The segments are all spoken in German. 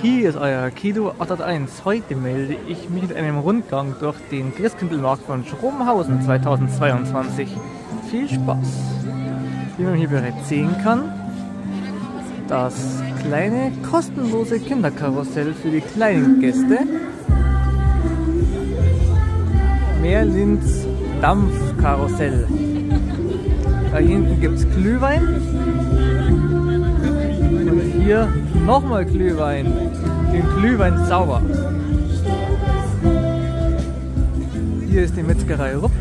Hier ist euer Kido 881. Heute melde ich mich mit einem Rundgang durch den Christkindlmarkt von Schrobenhausen 2022. Viel Spaß! Wie man hier bereits sehen kann, das kleine kostenlose Kinderkarussell für die kleinen Gäste. Merlins Dampfkarussell. Da hinten gibt es Glühwein. Und hier nochmal Glühwein. Den Glühwein sauber. Hier ist die Metzgerei Rupp.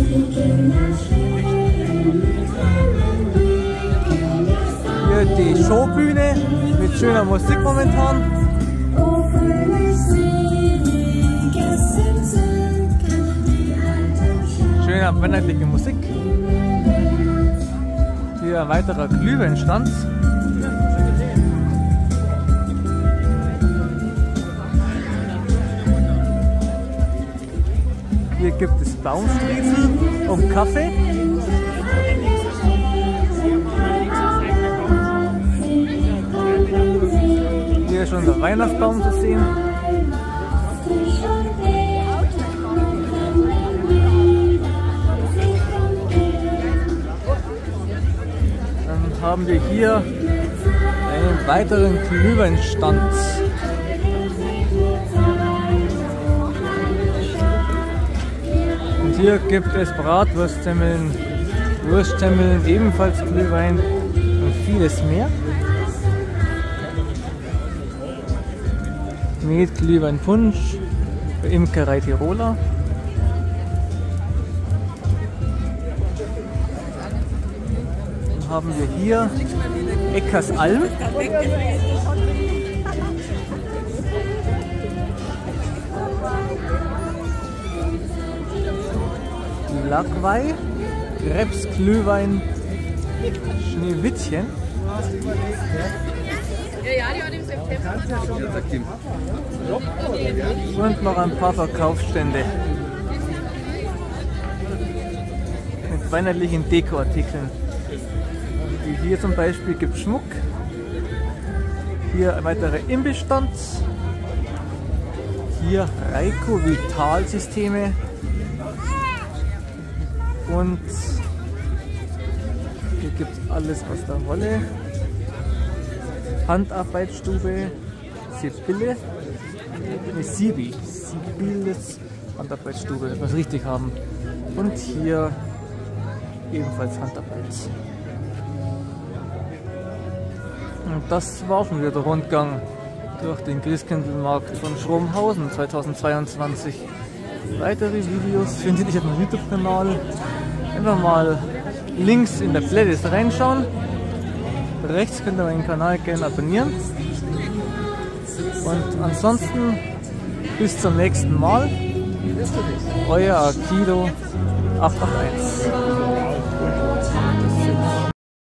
Hier die Showbühne mit schöner Musik momentan. Schöne weihnachtliche Musik. Hier ein weiterer Glühweinstand. Hier gibt es Baumstriezel und Kaffee. Hier ist schon der Weihnachtsbaum zu sehen. Dann haben wir hier einen weiteren Glühweinstand. Hier gibt es Bratwurstsemmeln, Wurstsemmeln, ebenfalls Glühwein und vieles mehr. Met, Glühwein, Punsch, Imkerei Tiroler. Dann haben wir hier Eckersalm. Lackwei, Krebs, Glühwein, Schneewittchen. Und noch ein paar Verkaufsstände mit weihnachtlichen Dekoartikeln. Wie hier zum Beispiel gibt es Schmuck. Hier ein weiterer Imbissstand. Hier Reiko Vital-Systeme. Und hier gibt es alles aus der Wolle. Handarbeitsstube, Sibylle, Sibyls Handarbeitsstube, dass wir es richtig haben. Und hier ebenfalls Handarbeit. Und das war schon wieder der Rundgang durch den Christkindlmarkt von Schrobenhausen 2022. Weitere Videos findet ihr auf meinem YouTube-Kanal. Einfach mal links in der Playlist reinschauen. Rechts könnt ihr meinen Kanal gerne abonnieren. Und ansonsten bis zum nächsten Mal. Euer Kido 881.